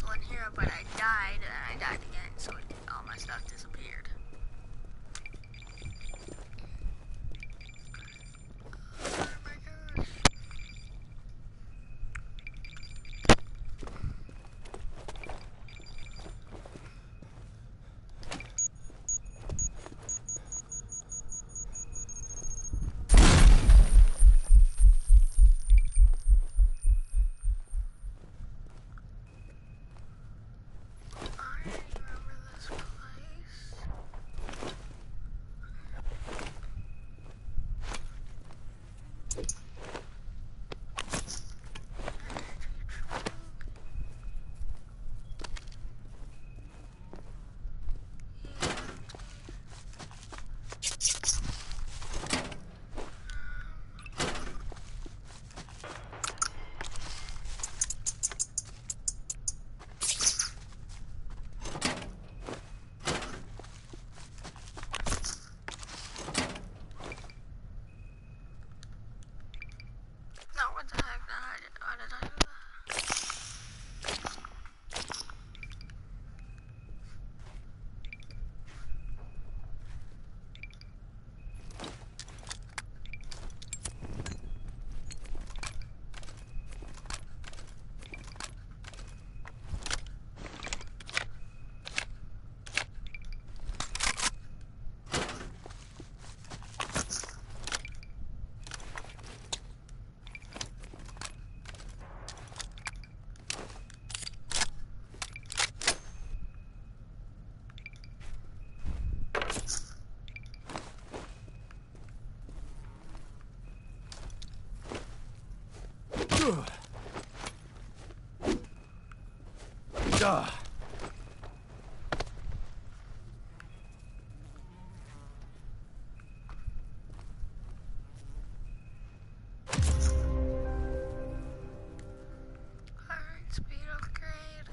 one here, but I died and I died again, so all my stuff disappeared. Oh my gosh. I remember this place. No, what the heck? Why did I do that? Duh. Alright, speed upgrade.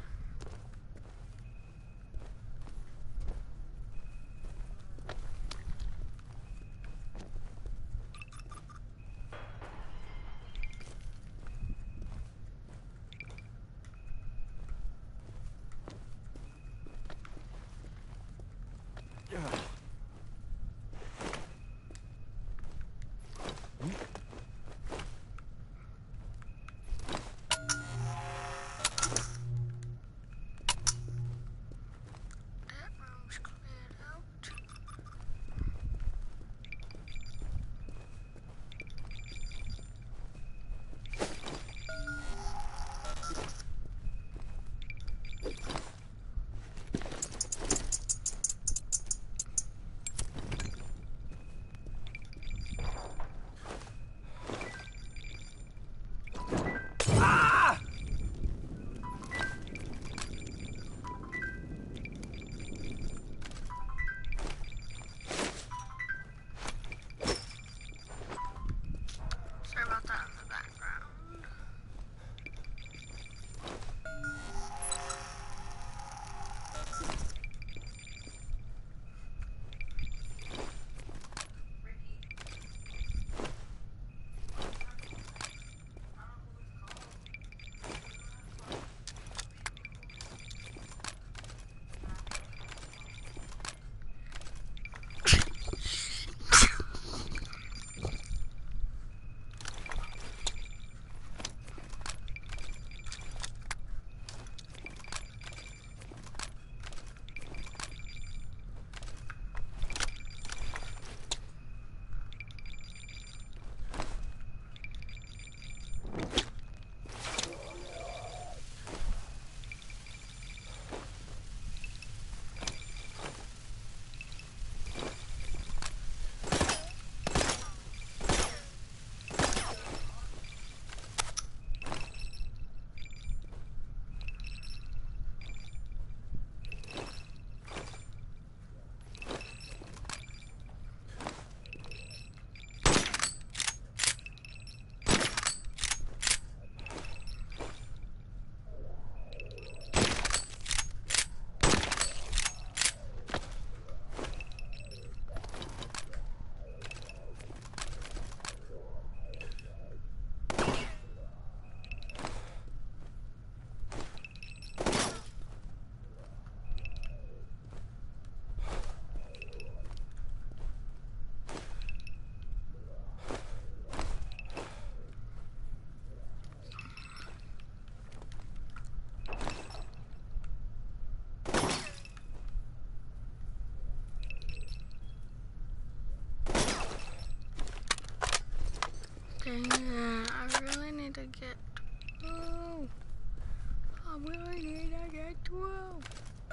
get 12. I really need to get 12.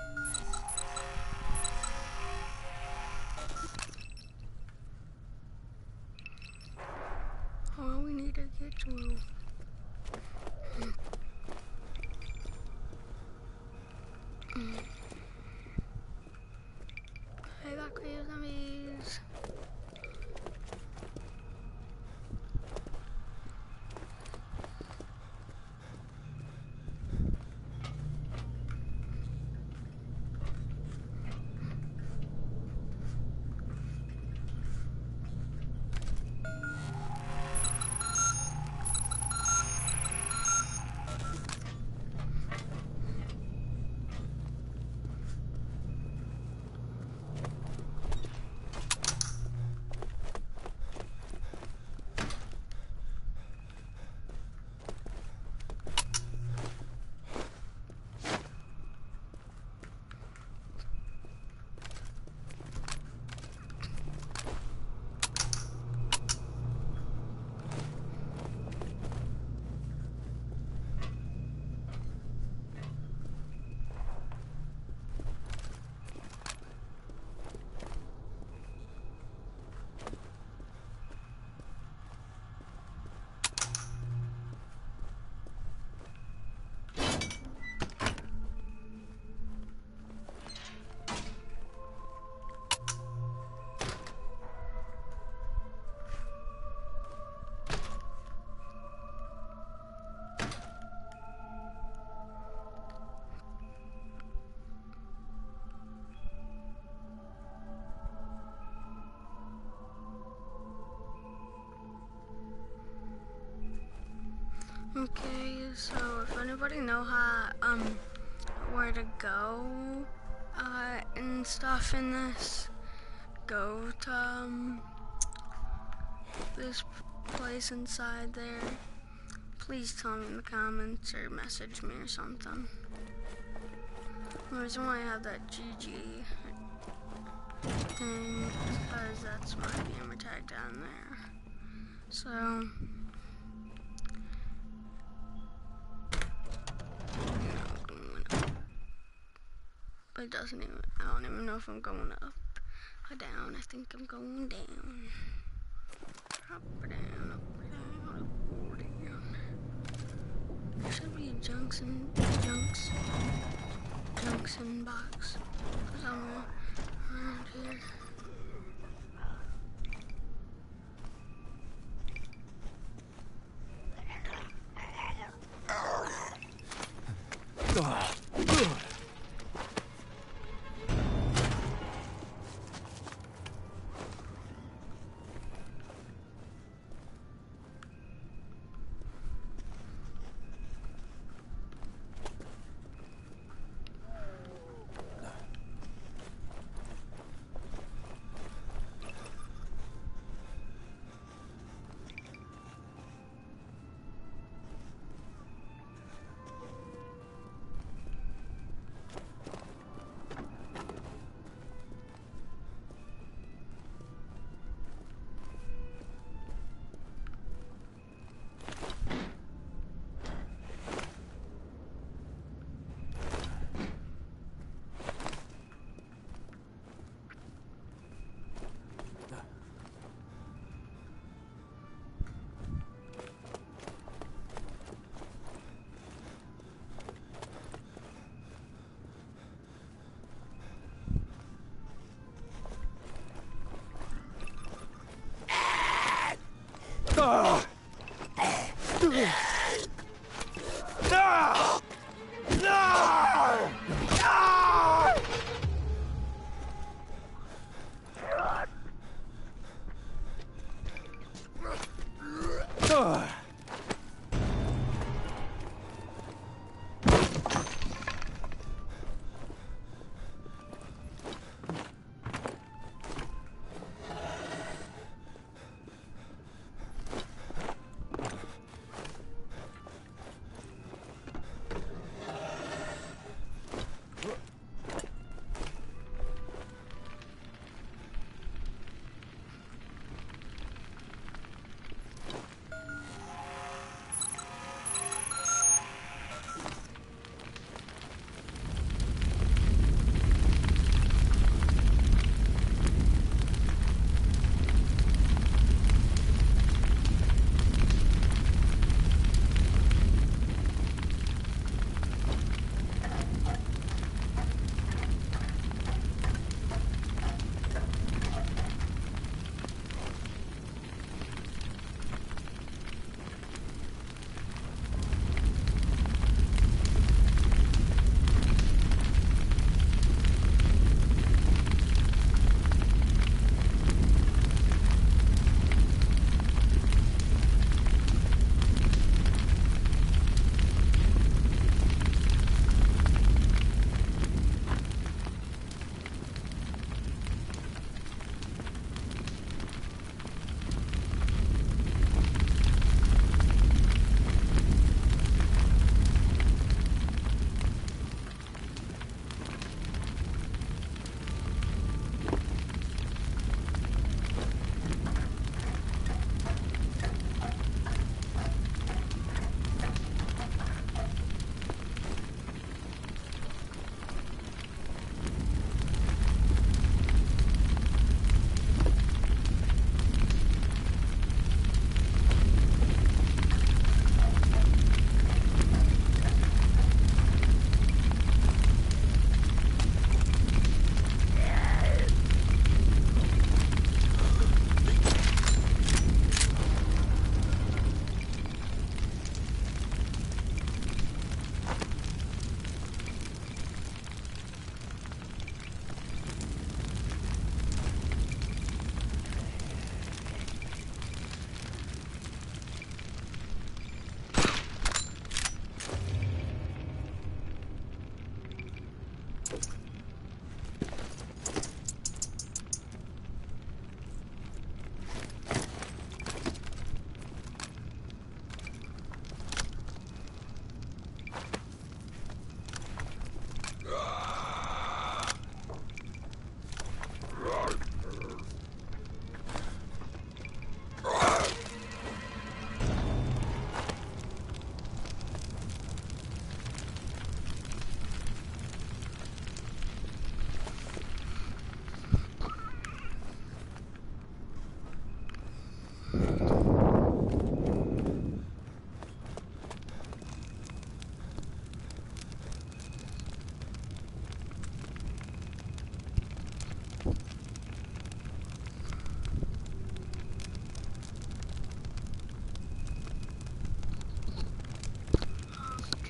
Oh, we need to get 12. I got crazy zombies. Okay, so if anybody know how, where to go, and stuff in this, go to, this place inside there. Please tell me in the comments or message me or something. The reason why I have that GG thing is because that's my gamer tag down there. So, but it doesn't even, I don't even know if I'm going up or down. I think I'm going down. Up or down, up or down, up or down. There should be a junction box somewhere around here.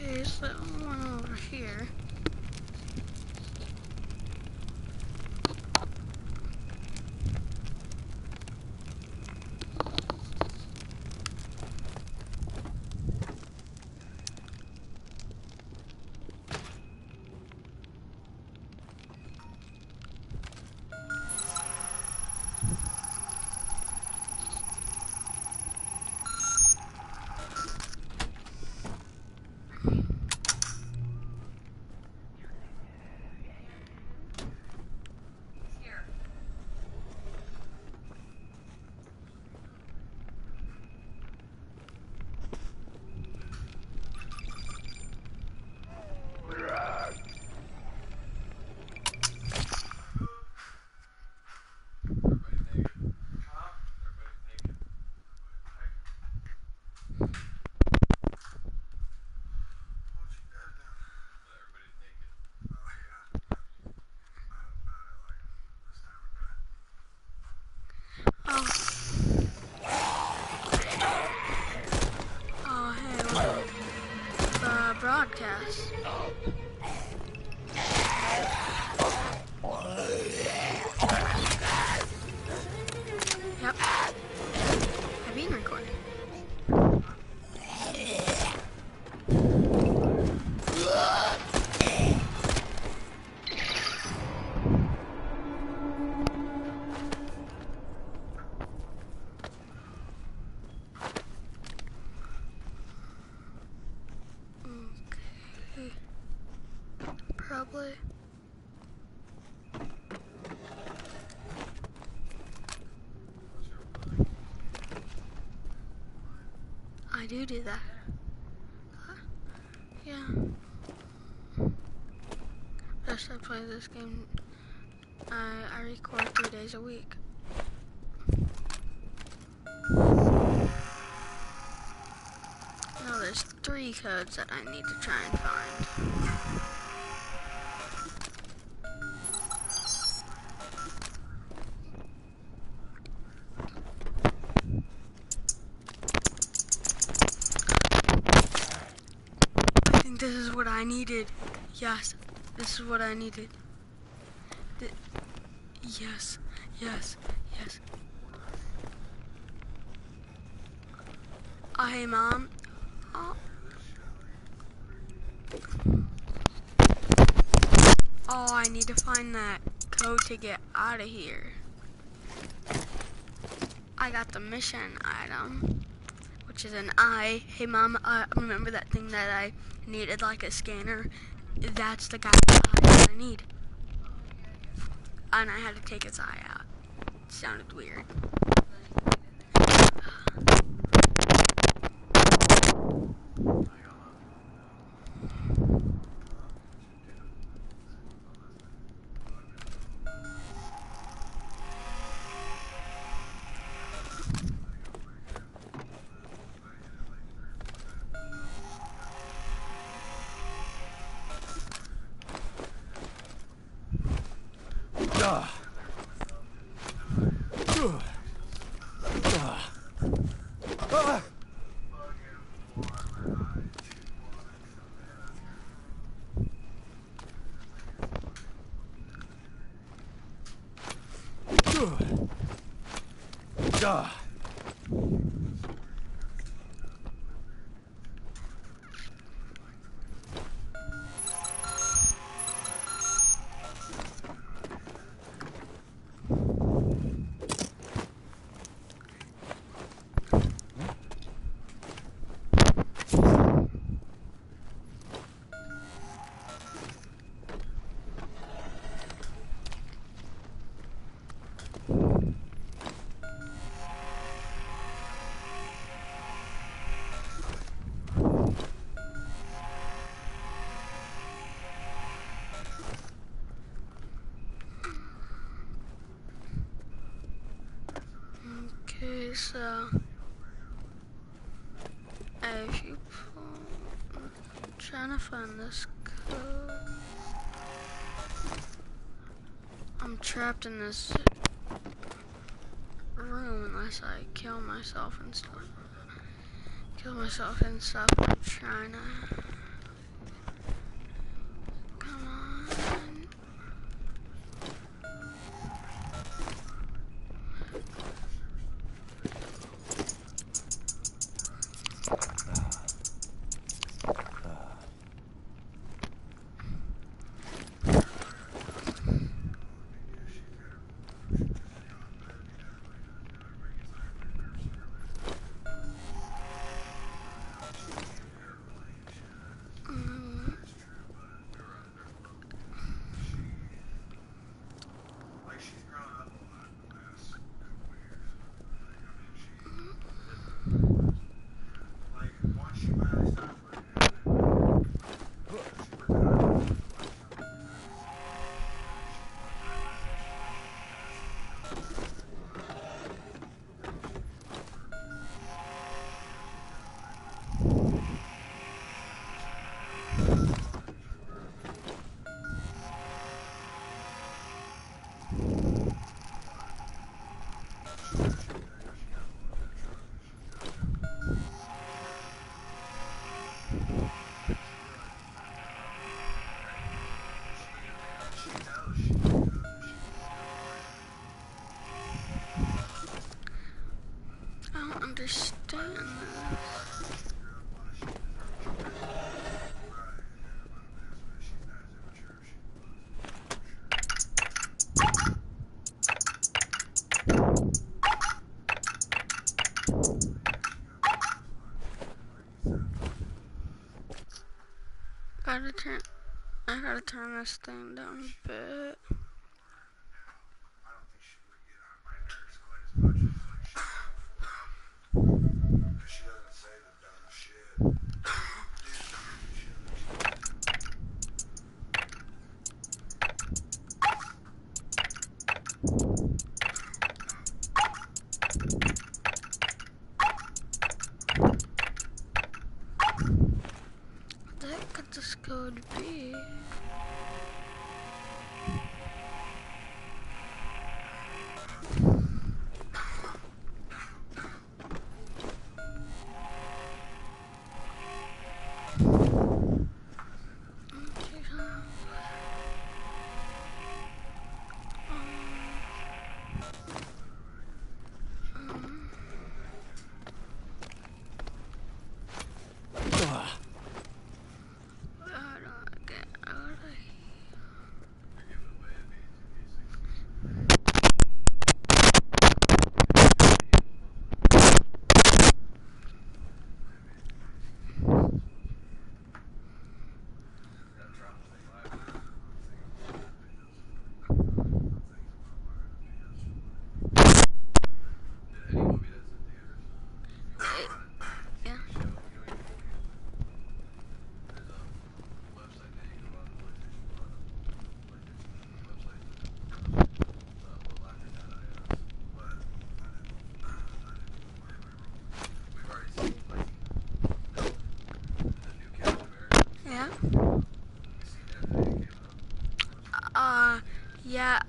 Okay, so one over here. Oh, hey, the broadcast. Yep, I've been recording. Okay, probably. I do that. Yeah. Best I play this game. I record 3 days a week. Now there's 3 codes that I need to try and find. I think this is what I needed. Yes, this is what I needed. Yes, yes, yes. Oh, hey, Mom. Oh. Oh, I need to find that code to get out of here. I got the mission item, which is an eye. Hey, Mom, remember that thing that I needed, like a scanner? That's the guy's eye that I need. And I had to take his eye out. It sounded weird. Okay, so if you pull, I'm trying to find this code. I'm trapped in this room unless I kill myself and stuff. I'm trying to Gotta turn. I gotta turn this thing down a bit. What the heck could this code be? Yeah. Yeah.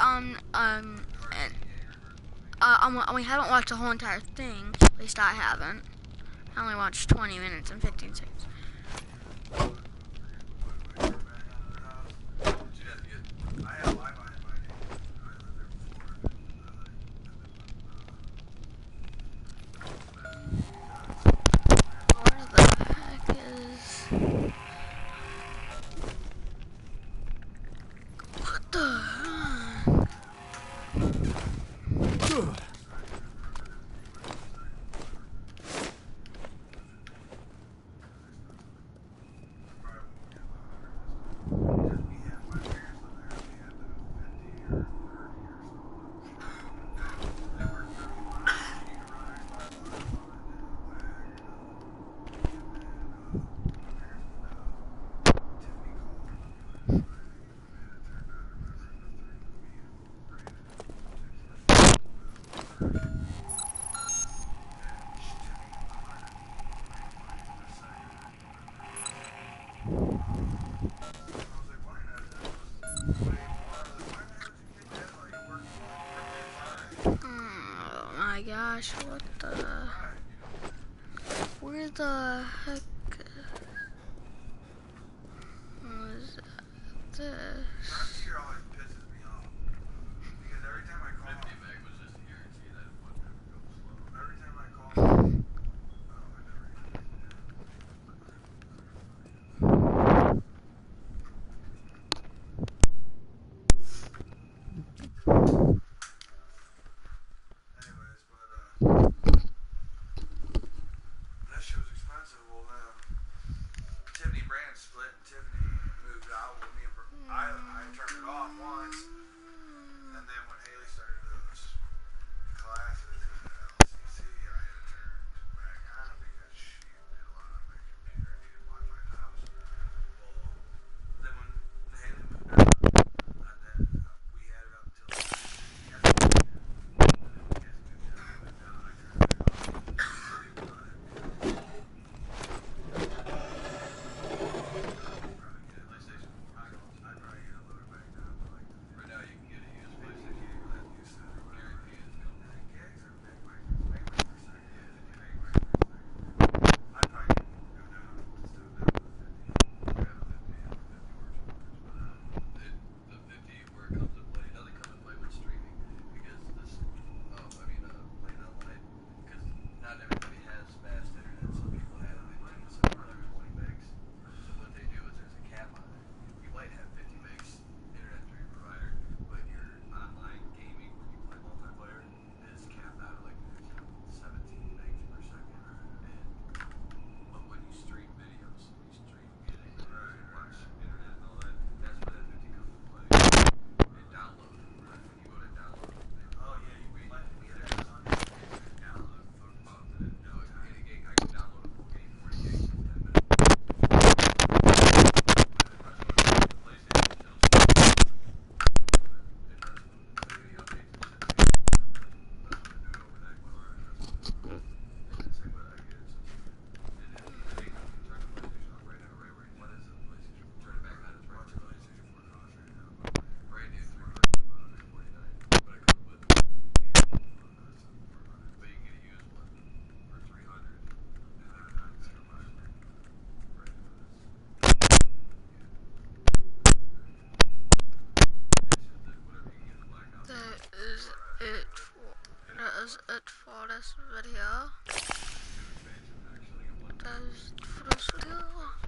We haven't watched the whole entire thing. At least I haven't. I only watched 20 minutes and 15 seconds. Where the heck is... What the heck? Oh my gosh, what the... Where the heck was this? just for the skill.